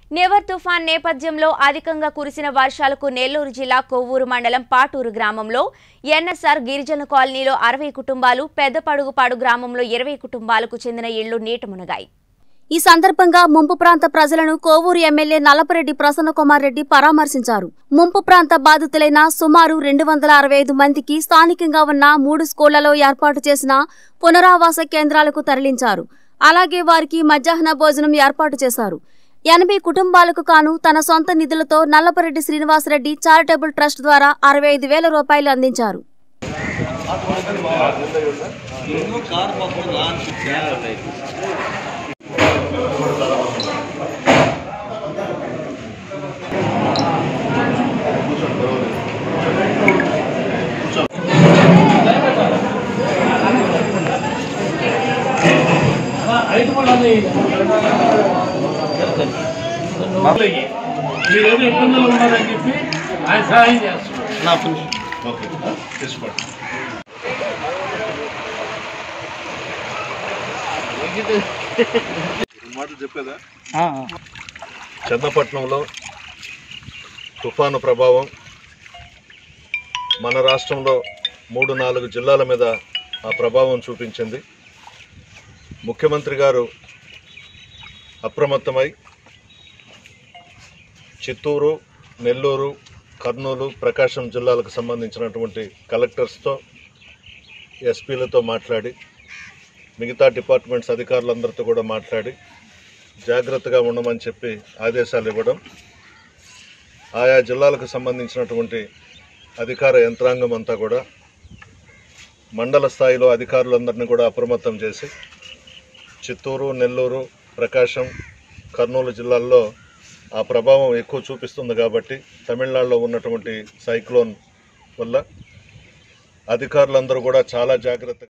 Never తుఫాన్ నేపథ్యంలో అధికంగా కురిసిన వర్షాలకు నెల్లూరు జిల్లా కొవ్వూరు మండలం పాటూరు గ్రామంలో ఎన్ఎస్ఆర్ గిరిజన కాలనీలో 60 కుటుంబాలు, పెద్దపడుగుపాడు గ్రామంలో 20 కుటుంబాలకు చెందిన ఇళ్లు నీట మునిగాయి. ఈ సందర్భంగా ముంపు ప్రాంత ప్రజలను కోవూరు ఎమ్మెల్యే నల్లపరెడ్డి ప్రసన్నకుమార్ రెడ్డి పరామర్శించారు. ముంపు ప్రాంత బాధితులైన సుమారు 265 మందికి స్థానికంగా ఉన్న 3 స్కూళ్లలో ఏర్పాటు చేసిన పునరావాస కేంద్రాలకు తరలించారు. అలాగే వారికి మధ్యాహ్న భోజనం ఏర్పాటు చేశారు. 80 కుటుంబాలకు కాను తన సొంత నిధులతో నల్లపరెడ్డి శ్రీనివాసరెడ్డి చారిటబుల్ ట్రస్ట్ ద్వారా 65,000 రూపాయలు అందించారు. మీరేదో ఇబ్బందులు ఉన్నారని చెప్పి ఆయన సహాయం చేస్తున్నారు. మాటలు చెప్పేదా? చన్నపట్నంలో తుఫాను ప్రభావం మన రాష్ట్రంలో 3-4 జిల్లాల మీద ఆ ప్రభావం చూపించింది. ముఖ్యమంత్రి గారు అప్రమత్తమై చిత్తూరు, నెల్లూరు, కర్నూలు, ప్రకాశం జిల్లాలకు సంబంధించినటువంటి కలెక్టర్స్తో, ఎస్పీలతో మాట్లాడి, మిగతా డిపార్ట్మెంట్స్ అధికారులందరితో కూడా మాట్లాడి జాగ్రత్తగా ఉండమని చెప్పి ఆదేశాలు ఇవ్వడం, ఆయా జిల్లాలకు సంబంధించినటువంటి అధికార యంత్రాంగం అంతా కూడా మండల స్థాయిలో అధికారులందరినీ కూడా అప్రమత్తం చేసి చిత్తూరు, నెల్లూరు, ప్రకాశం, కర్నూలు జిల్లాల్లో ఆ ప్రభావం ఎక్కువ చూపిస్తుంది కాబట్టి తమిళనాడులో ఉన్నటువంటి సైక్లోన్ వల్ల అధికారులందరూ కూడా చాలా జాగ్రత్తగా